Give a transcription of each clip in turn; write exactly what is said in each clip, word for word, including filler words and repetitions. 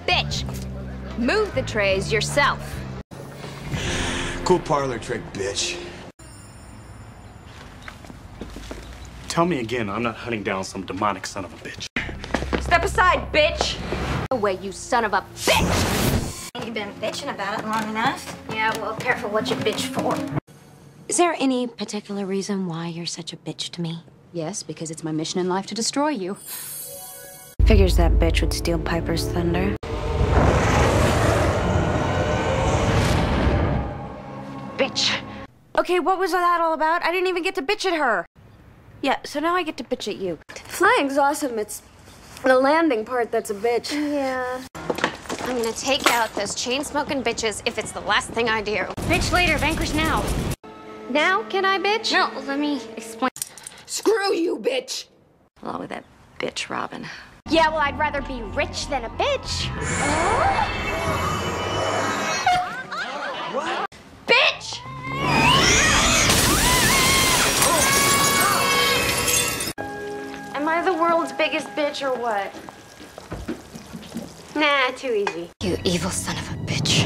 bitch. Move the trays yourself. Cool parlor trick, bitch. Tell me again, I'm not hunting down some demonic son of a bitch. Step aside, bitch. No way, you son of a bitch. You've been bitching about it long enough. Yeah, well, careful what you bitch for. Is there any particular reason why you're such a bitch to me? Yes, because it's my mission in life to destroy you. Figures that bitch would steal Piper's thunder. Bitch. Okay, what was that all about? I didn't even get to bitch at her. Yeah, so now I get to bitch at you. Flying's awesome. It's the landing part that's a bitch. Yeah. I'm gonna take out those chain-smoking bitches if it's the last thing I do. Bitch later, vanquish now. Now, can I bitch? No, let me explain. Screw you, bitch! Along with that bitch, Robin. Yeah, well, I'd rather be rich than a bitch. What? Bitch! Am I the world's biggest bitch or what? Nah, too easy. You evil son of a bitch.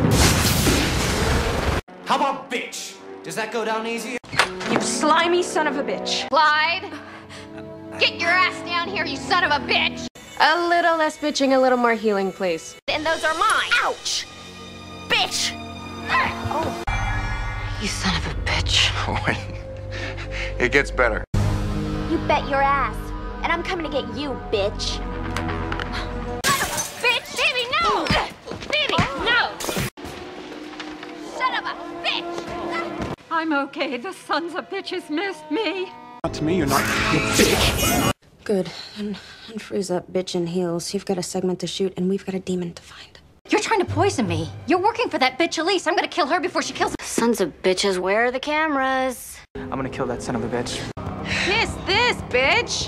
How about bitch? Does that go down easy? You slimy son of a bitch. Clyde, get your ass down here, you son of a bitch. A little less bitching, a little more healing, please. And those are mine. Ouch! Bitch! Oh. You son of a bitch. Oh, wait. It gets better. You bet your ass. And I'm coming to get you, bitch. Bitch! Baby, no! Baby, no! Son of a bitch! I'm okay. The sons of bitches missed me. Not to me, you're not. You bitch! Good. And, and freeze up, bitch in heels. You've got a segment to shoot, and we've got a demon to find. You're trying to poison me. You're working for that bitch Elise. I'm gonna kill her before she kills. Sons of bitches, where are the cameras? I'm gonna kill that son of a bitch. Kiss this, bitch!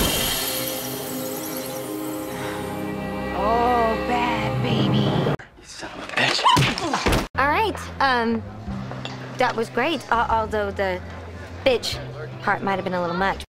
Oh, bad baby. You son of a bitch. All right. Um, that was great. Uh, although the bitch part might have been a little much.